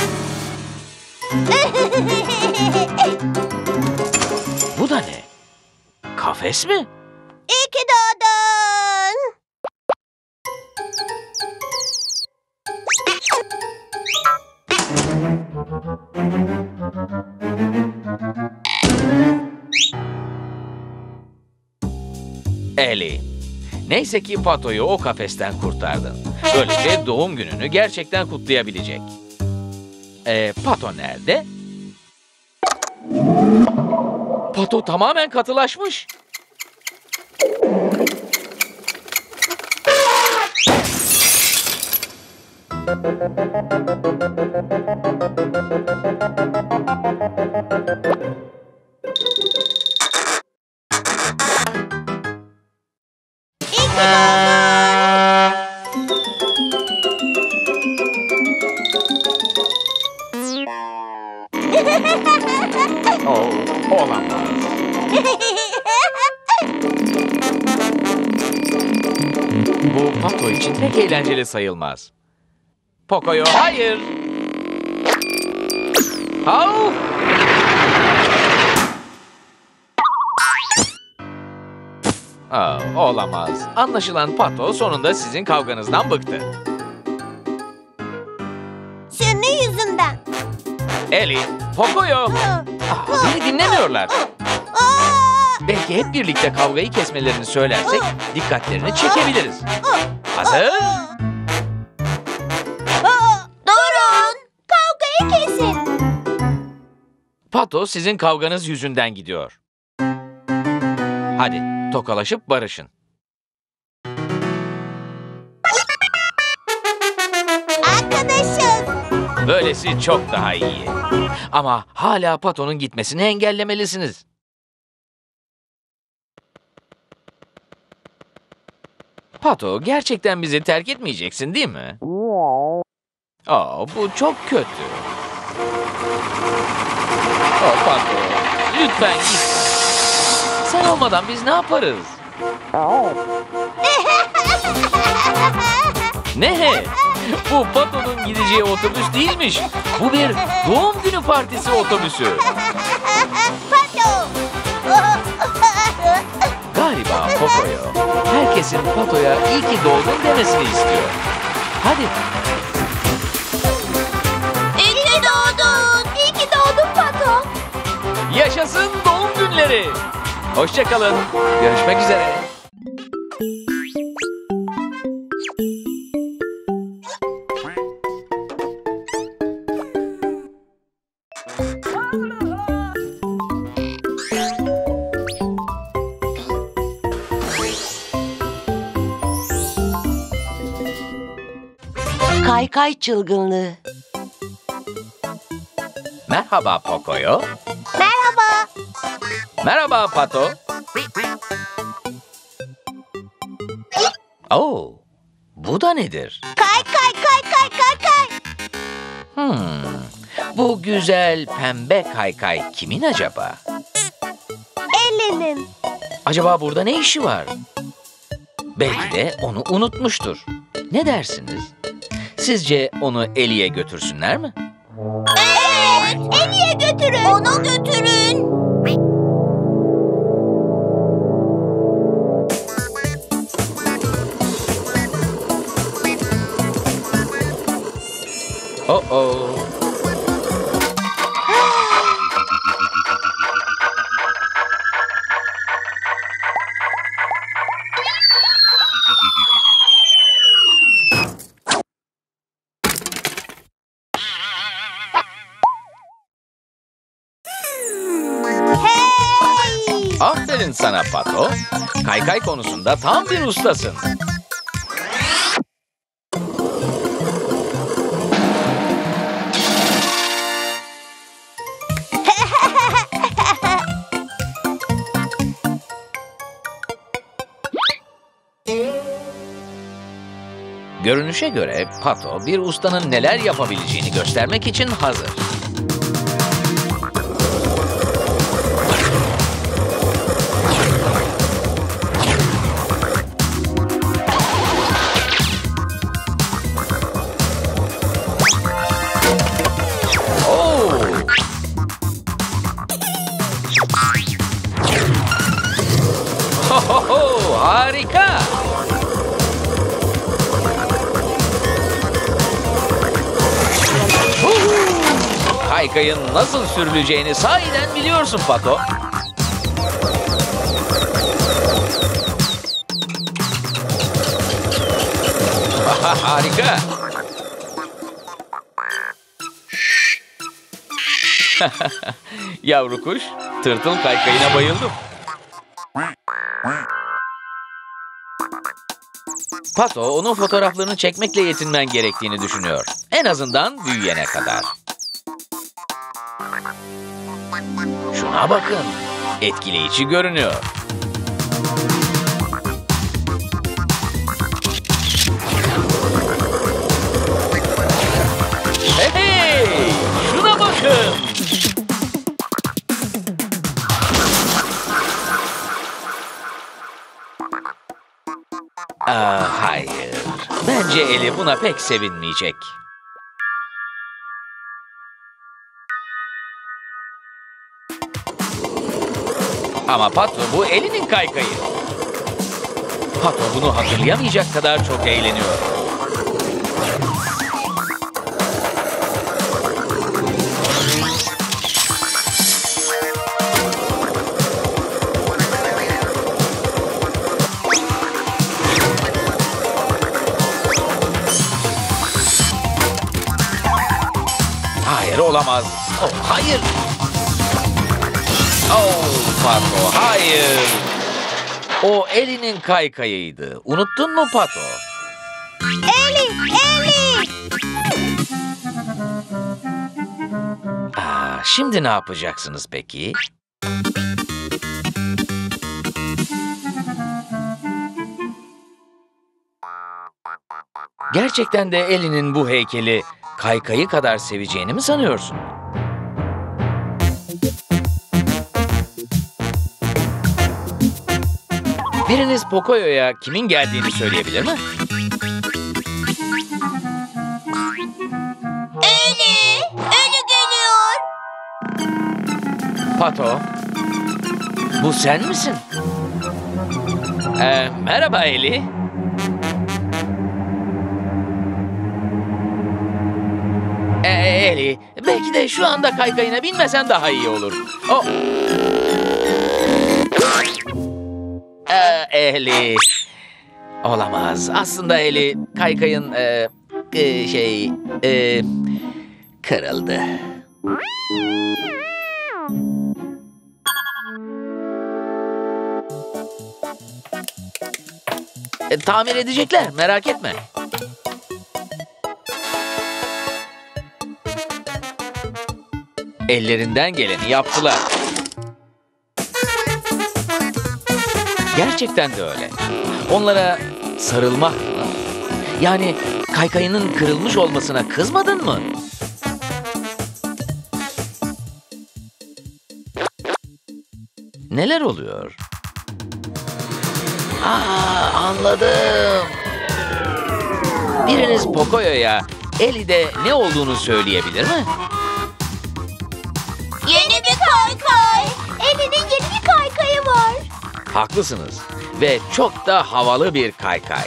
Bu da ne? Kafes mi? İyi ki doğdun. Ellie. Neyse ki Pato'yu o kafesten kurtardın. Böylece doğum gününü gerçekten kutlayabilecek. Ee, Pato nerede? Pato tamamen katılaşmış. İyi ki doğdun. Oh, olamaz. Bu Pato için pek eğlenceli sayılmaz. Pocoyo, hayır. Au! Aa, olamaz. Anlaşılan Pato sonunda sizin kavganızdan bıktı. Senin yüzünden. Ellie, Pocoyo. Aa, beni dinlemiyorlar. Aa! Belki hep birlikte kavgayı kesmelerini söylersek dikkatlerini çekebiliriz. Hazır? Aa! Durun. Kavgayı kesin. Pato sizin kavganız yüzünden gidiyor. Hadi tokalaşıp barışın. Arkadaşız. Böylesi çok daha iyi. Ama hala Pato'nun gitmesini engellemelisiniz. Pato, gerçekten bizi terk etmeyeceksin değil mi? Aa, bu çok kötü. Oh, Pato, lütfen git. Sen olmadan biz ne yaparız? Ne? Bu Pato'nun gideceği otobüs değilmiş. Bu bir doğum günü partisi otobüsü. Pato. Galiba Pocoyo, herkesin Pato'ya iyi ki doğdun demesini istiyor. Hadi. İyi ki doğdun. İyi ki doğdun Pato. Yaşasın doğum günleri. Hoşça kalın. Görüşmek üzere. Kaykay çılgınlığı. Merhaba Pocoyo. Merhaba. Merhaba Pato. Oo, bu da nedir? Kay kay kay kay kay kay. Hmm, bu güzel pembe kaykay kimin acaba? Ellie'nin. Acaba burada ne işi var? Belki de onu unutmuştur. Ne dersiniz? Sizce onu Ellie'ye götürsünler mi? Evet. Ona götürün. Oh oh. Aferin sana Pato. Kaykay konusunda tam bir ustasın. Görünüşe göre Pato bir ustanın neler yapabileceğini göstermek için hazır. Ohoho, harika! Huhu! Kaykayın nasıl sürüleceğini sahiden biliyorsun Pato. Harika! Yavru kuş, tırtıl kaykayına bayıldım. Pato, onun fotoğraflarını çekmekle yetinmen gerektiğini düşünüyor. En azından büyüyene kadar. Şuna bakın. Etkileyici görünüyor. Hey! Şuna bakın. Aa, hayır. Bence Eli buna pek sevinmeyecek. Ama Pato, bu Eli'nin kaykayı. Pato bunu hatırlayamayacak kadar çok eğleniyor. Hayır, olamaz. Oh, hayır. Oh, Pato, hayır. O Eli'nin kaykayıydı. Unuttun mu Pato? Eli, Eli. Aa, şimdi ne yapacaksınız peki? Gerçekten de Eli'nin bu heykeli kaykayı kadar seveceğini mi sanıyorsun? Biriniz Pocoyo'ya kimin geldiğini söyleyebilir mi? Eli, Eli geliyor. Pato, bu sen misin? Ee, merhaba Eli. Ee, Eli, belki de şu anda kaykayına binmesen daha iyi olur. Oh. Ee, Eli. Olamaz. Aslında Eli, kaykayın e, e, şey e, kırıldı. E, tamir edecekler, merak etme. Ellerinden geleni yaptılar. Gerçekten de öyle. Onlara sarılmak mı? Yani kaykayının kırılmış olmasına kızmadın mı? Neler oluyor? Aa, anladım. Biriniz Pocoyo'ya Eli'de ne olduğunu söyleyebilir mi? Yeni bir Haklısınız. Ve çok da havalı bir kaykay.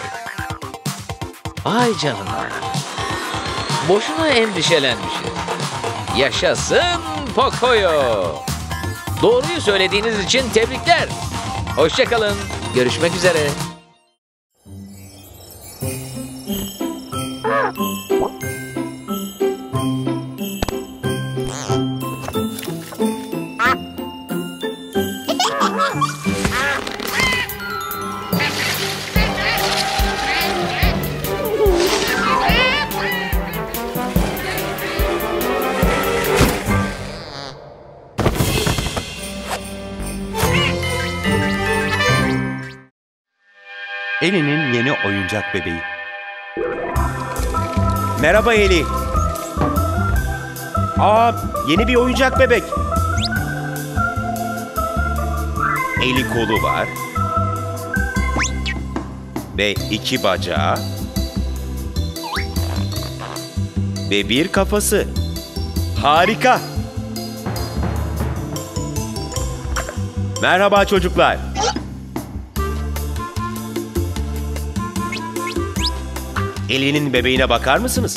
Ay canına. Boşuna endişelenmişim. Yaşasın Pocoyo. Doğruyu söylediğiniz için tebrikler. Hoşça kalın. Görüşmek üzere. Ellie'nin yeni oyuncak bebeği. Merhaba Ellie. Aa, yeni bir oyuncak bebek. Eli kolu var. Ve iki bacağı. Ve bir kafası. Harika. Merhaba çocuklar. Ellie'nin bebeğine bakar mısınız?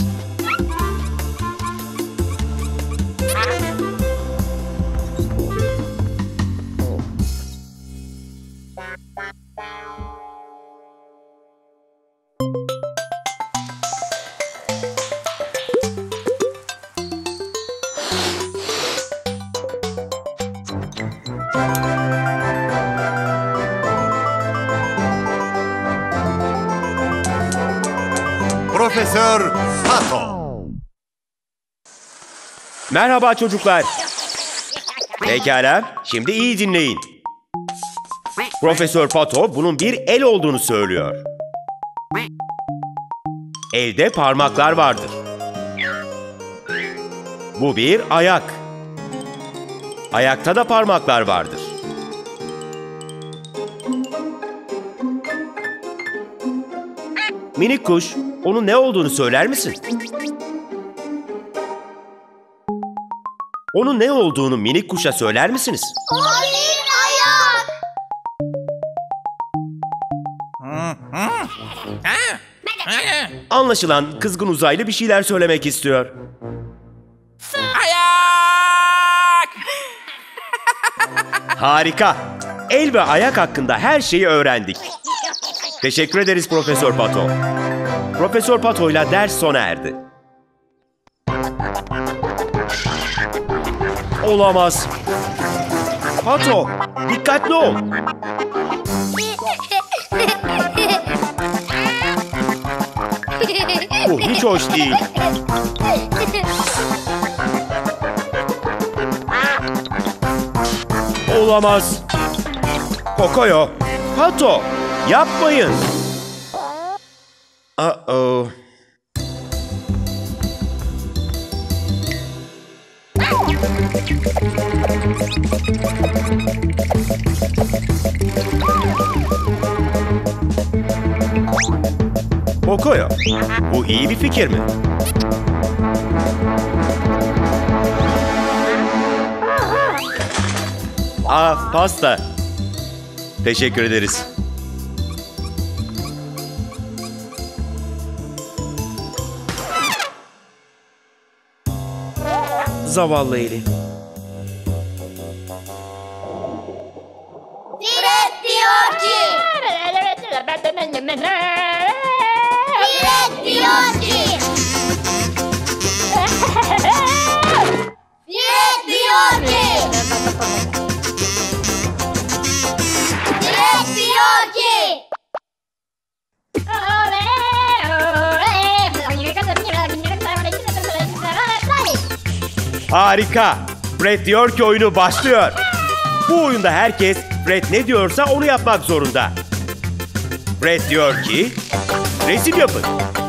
Profesör Pato. Merhaba çocuklar. Pekala, şimdi iyi dinleyin. Profesör Pato bunun bir el olduğunu söylüyor. Elde parmaklar vardır. Bu bir ayak. Ayakta da parmaklar vardır. Minik kuş, onun ne olduğunu söyler misin? Onun ne olduğunu minik kuşa söyler misiniz? O bir ayak. Anlaşılan kızgın uzaylı bir şeyler söylemek istiyor. Harika. El ve ayak hakkında her şeyi öğrendik. Teşekkür ederiz Profesör Pato. Profesör Pato'yla ders sona erdi. Olamaz. Pato, dikkatli ol. Bu hiç hoş değil. Olamaz. Pocoyo, Pato, yapmayın. Uh-oh. Pocoyo, bu iyi bir fikir mi? Aa, pasta. Teşekkür ederiz. Zavallı Ellie. Fred diyor ki. Fred diyor ki. Fred diyor ki. Fred diyor ki. Harika. Fred diyor ki oyunu başlıyor. Bu oyunda herkes Fred ne diyorsa onu yapmak zorunda. Fred diyor ki resim yapın.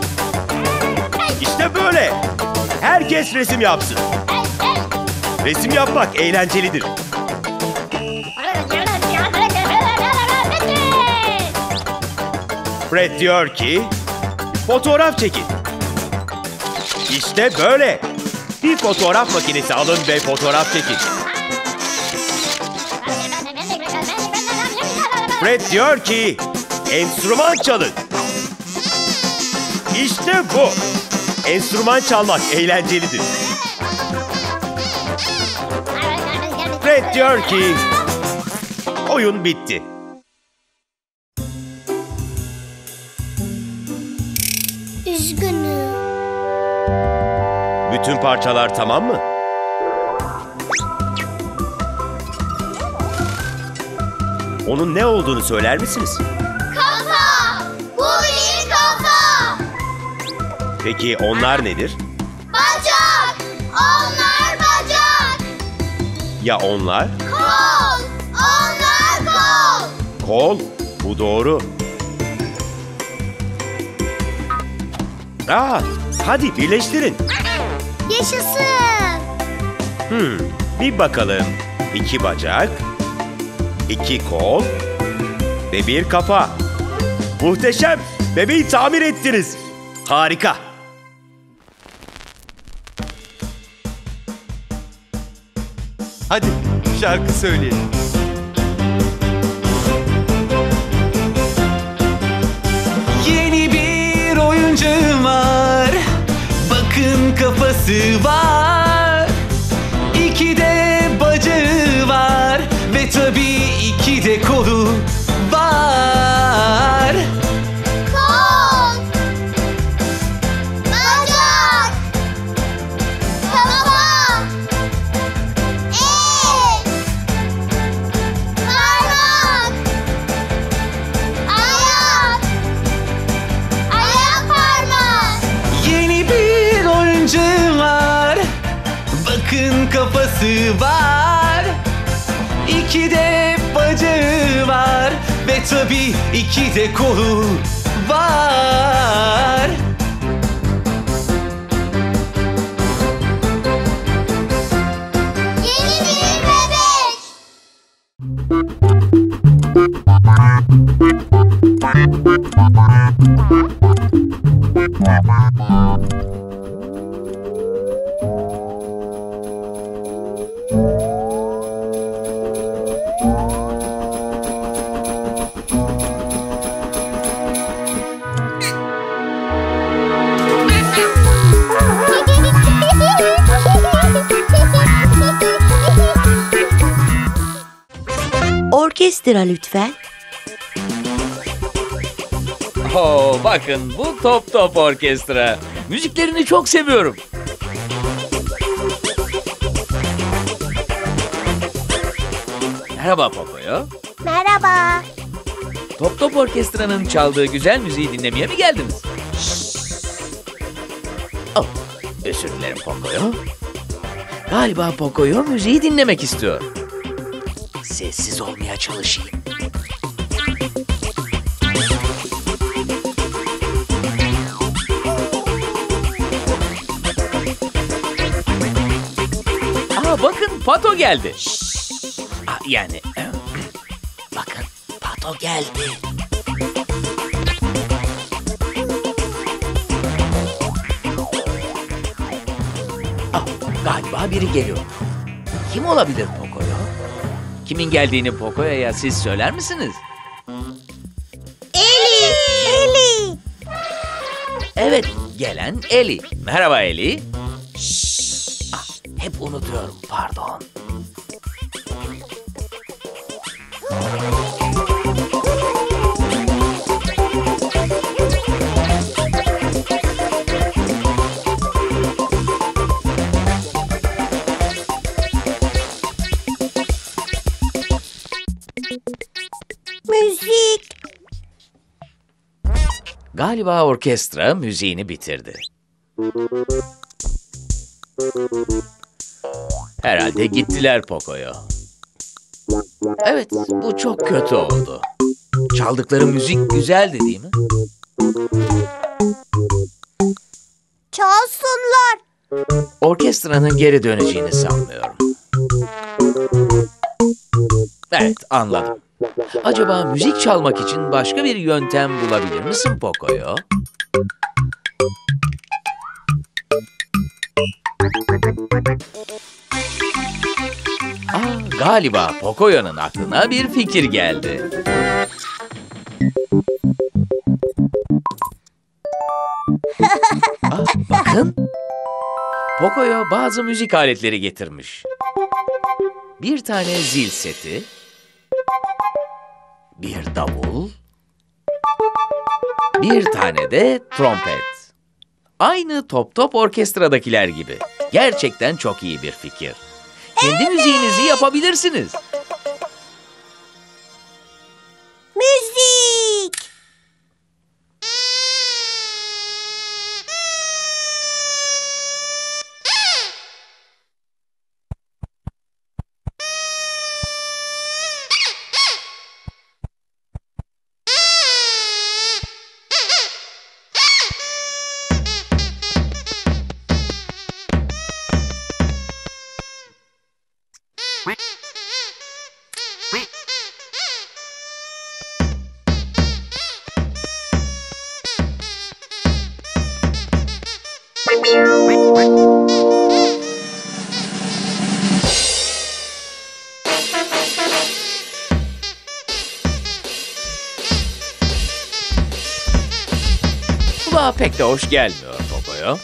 İşte böyle. Herkes resim yapsın. Resim yapmak eğlencelidir. Fred diyor ki fotoğraf çekin. İşte böyle. Bir fotoğraf makinesi alın ve fotoğraf çekin. Fred diyor ki, enstrüman çalın. İşte bu. Enstrüman çalmak eğlencelidir. Fred diyor ki, oyun bitti. Üzgünüm. Bütün parçalar tamam mı? Onun ne olduğunu söyler misiniz? Kafa! Bu bir kafa! Peki onlar nedir? Bacak! Onlar bacak! Ya onlar? Kol! Onlar kol! Kol. Bu doğru. Aa, hadi birleştirin. Yaşasın! Hmm, bir bakalım. İki bacak, iki kol ve bir kafa. Muhteşem. Bebeği tamir ettiniz. Harika. Hadi şarkı söyleyelim. Yeni bir oyuncağım var. Bakın kafası var. İki de bacağı var. Ve tabii iki de kolu var. Kol! Bacak! Kafa! El! Parmak! Ayak! Ayak parmak! Yeni bir oyuncağım var. Bakın kafası var. İki de bacağı var. Ve tabii iki de kolu var. Yeni bir bebek! Orkestra lütfen. Oo, bakın bu Top Top Orkestra. Müziklerini çok seviyorum. Merhaba Pocoyo. Merhaba. Top Top Orkestra'nın çaldığı güzel müziği dinlemeye mi geldiniz? Oh, özür dilerim Pocoyo. Galiba Pocoyo müziği dinlemek istiyor. Sessiz olmaya çalışayım. Aa, bakın Pato geldi. Aa, yani bakın Pato geldi. Aa, galiba biri geliyor. Kim olabilir Pocoyo? Kimin geldiğini Pocoyo'ya siz söyler misiniz? Eli! Eli! Evet, gelen Eli. Merhaba Eli. Ah, hep unutuyorum, pardon. Müzik! Galiba orkestra müziğini bitirdi. Herhalde gittiler Pocoyo. Evet, bu çok kötü oldu. Çaldıkları müzik güzeldi değil mi? Çalsınlar! Orkestranın geri döneceğini sanmıyorum. Evet, anladım. Acaba müzik çalmak için başka bir yöntem bulabilir misin Pocoyo? Aa, galiba Pocoyo'nun aklına bir fikir geldi. Poco'ya bazı müzik aletleri getirmiş. Bir tane zil seti, bir davul, bir tane de trompet. Aynı Top Top Orkestra'dakiler gibi. Gerçekten çok iyi bir fikir. Kendi müziğinizi yapabilirsiniz. Müzik. Kulağa pek de hoş gelmiyor Poco'ya.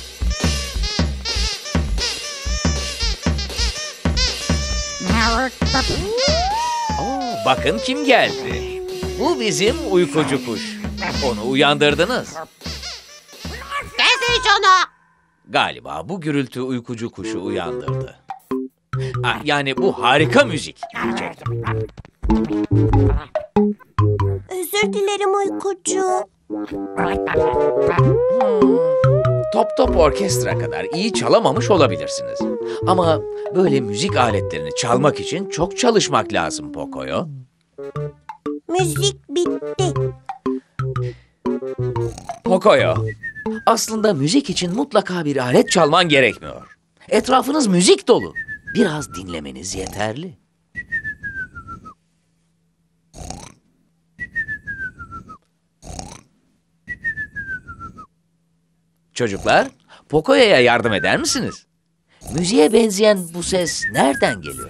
Oo, bakın kim geldi. Bu bizim uykucu kuş. Onu uyandırdınız. Kes hiç onu. Galiba bu gürültü uykucu kuşu uyandırdı. Ha, yani bu harika müzik diyecektim. Özür dilerim uykucu. Top Top Orkestra kadar iyi çalamamış olabilirsiniz. Ama böyle müzik aletlerini çalmak için çok çalışmak lazım Poco'ya. Müzik bitti. Poco'ya, aslında müzik için mutlaka bir alet çalman gerekmiyor. Etrafınız müzik dolu. Biraz dinlemeniz yeterli. Çocuklar, Poco'ya yardım eder misiniz? Müziğe benzeyen bu ses nereden geliyor?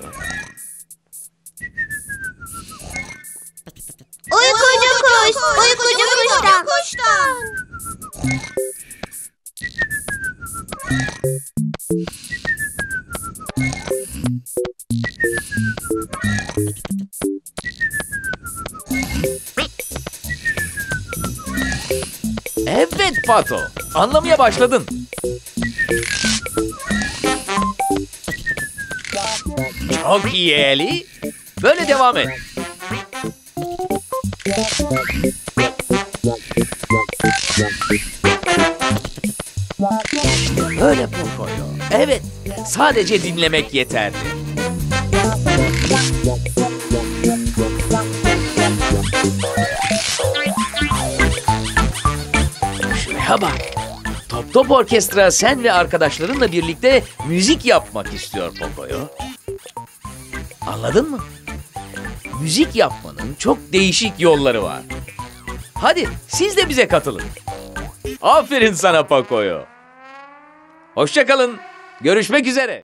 Uykucu kuş. Uykucu kuştan. kuştan. Evet Pato, anlamaya başladın. Çok iyi Eli. Böyle devam et. Böyle Poco'ya. Evet, sadece dinlemek yeterli. Şuraya bak. Top Top Orkestra sen ve arkadaşlarınla birlikte müzik yapmak istiyor Poco'ya. Anladın mı? Müzik yapmanın çok değişik yolları var. Hadi siz de bize katılın. Aferin sana Poco'ya. Hoşça kalın. Görüşmek üzere.